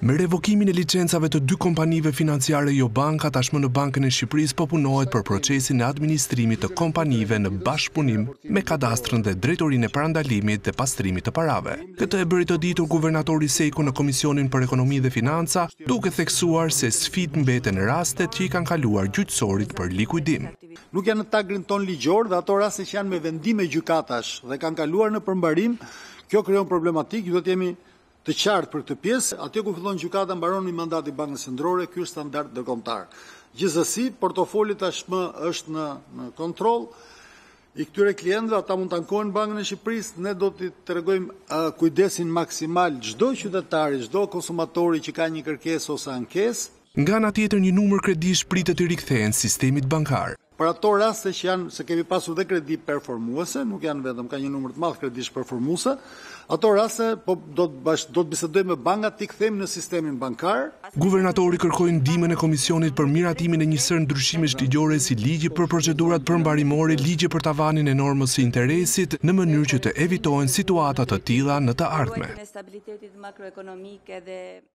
Me revokimin e licencave të dy kompanive financiare jo banka, tashmë në Bankën e Shqipërisë po punohet për procesin e administrimit të kompanive në bashkëpunim me kadastrën dhe drejtorinë e parandalimit dhe pastrimit të parave. Këtë e bëri të ditur guvernatori Sejku në Komisionin për Ekonomi dhe Financa, duke theksuar se sfidë mbeten rastet që i kanë kaluar gjyqësorit për likuidim. Nuk janë në tagrin ton ligjor dhe ato raste që janë me vendime gjykatash dhe kanë kaluar në përmbarim, kjo krijon problematik, ju do të jemi të qartë për këtë pjesë, atje ku fillon gjykata mbaron mandati i Bankës Qendrore, ky është standard ndërkombëtar. Gjithsesi, portofoli tashmë është në kontroll i këtyre klientëve, ata mund të ankohen Bankën e Shqipërisë, ne do t'i tregojmë kujdesin maksimal çdo qytetari, çdo konsumatori që ka një kërkesë ose ankesë. Nga ana tjetër, një numër kredish pritet të rikthehen sistemit bankar. Për ato raste që janë, se kemi pasur dhe kredi performuese, nuk janë vetëm, ka një numër të madh kredish performuese, ato raste do të bisedojmë me bankat t'i kthejmë në sistemin bankar. Guvernatori kërkoi ndihmën e Komisionit për miratimin e një sër ndryshimesh ligjore si ligji për procedurat përmbarimore, ligji për tavanin e normës së interesit, në mënyrë që të evitohen situata të tilla në të ardhmen.